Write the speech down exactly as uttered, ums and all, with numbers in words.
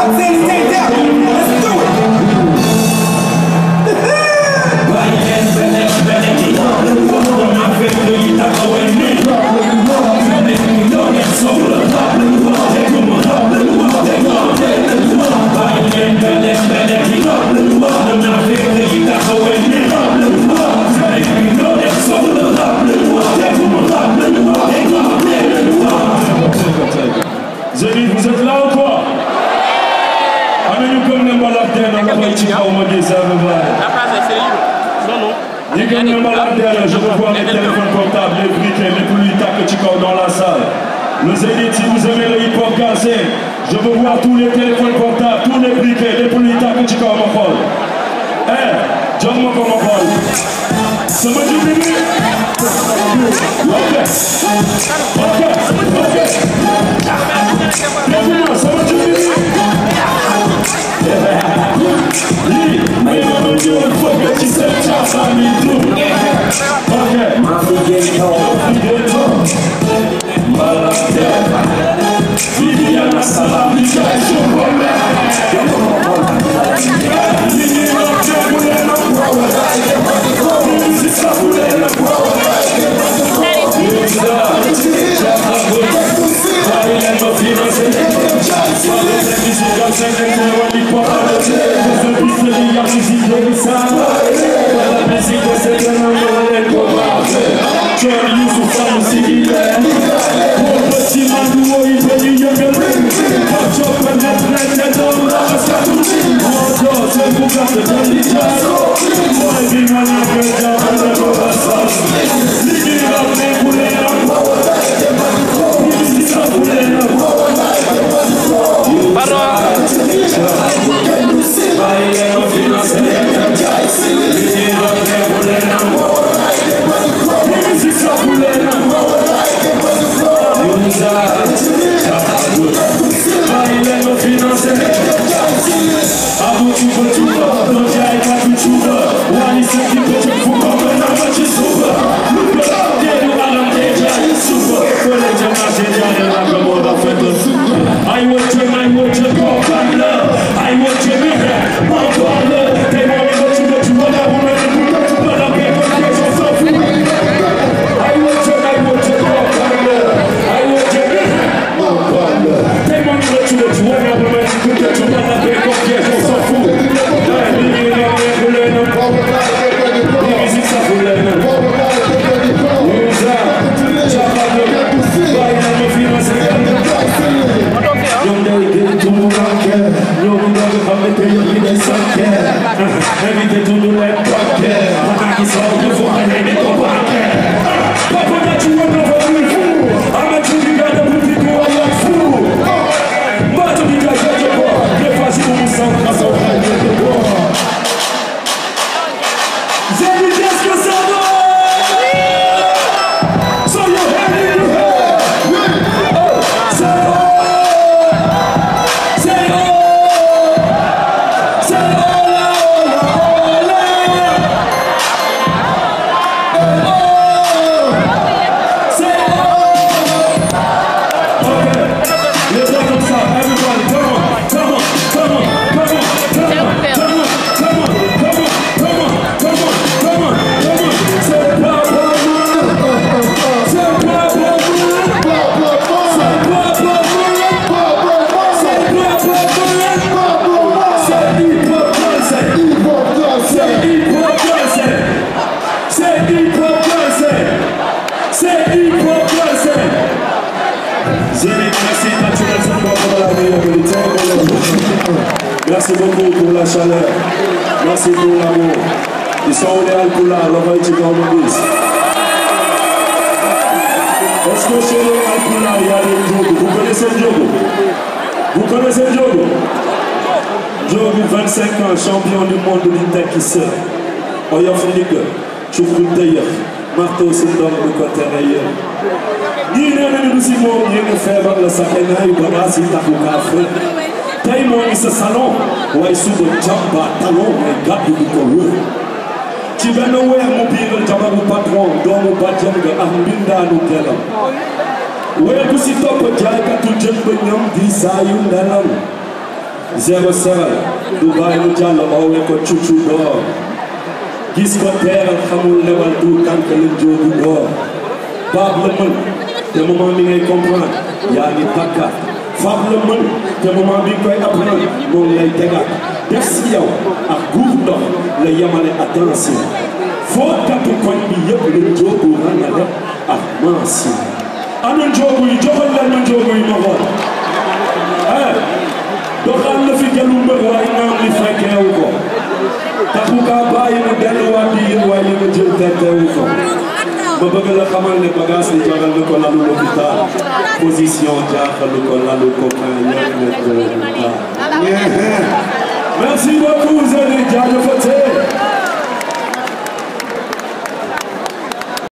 Je veux voir les téléphones portables, les briquets, les pluies tac dans la salle. Le Zénith, si vous aimez le hip-hop gazé, je veux voir tous les téléphones portables, tous les briquets, les pluies tac ma folle. Eh, John moi comme ma folle. Ça m'a dit bébé. Ok. Ok. Ok. Bienvenue, ça m'a dit bébé. Mais on me dit une fois que tu sais que ça va m'y tout. Ok. Ma fille est tôt. Viviana Salam, Michel Chouamé. Merci beaucoup pour la chaleur. Merci pour l'amour. Ils sont au Léal Poula, l'envoyé du Gambandis. Est-ce que chez Léal Poula, il y a des Diogo? Vous connaissez Diogo? Vous connaissez Diogo? Diogo, vingt-cinq ans, champion du monde de l'Intakisseur. Oyof Ligue, Choukou Tayer, Marteau Sindom de Côté-Rayer. Ni ne nous si bon, ni ne fait pas le Sakena, il va pas si t'as fait. Taïmo is a salon, why should the jamba talon and got you to Tu vas nous voir mon pire, tu vas mon patron, dont mon patron de Ambinda nous tell. Where to sit up a jack to jump when you desire you dalam. zéro seven du bàyyi lu jàll oowee ko cucu door gis ko teeral xamul lewal du tànk la jóobu door baab la mën te moment bi ngay comprendre yaa ngi bakkaat faab la mën te moment bi koy apprendre moom lay tegaat def si yow ak guuf ndox la yemale attention foo tappu koñ bi yëpp la jóobu rangale ak mention ana jóobu yi joxal leen ma jóobu yi ma xool eh doxal la fi jëlu mbër waaye naam li fekkeewu ko taxu kaa bàyyi mu delluwaat di yéen waaye li nga jël fekkeewu ko ma bëgg la xamal ne bagage li jagal na ko lalu l'hôpital position jaaxalu ko lalu ko kan ñëw na ko merci beaucoup Zéni jaajëfate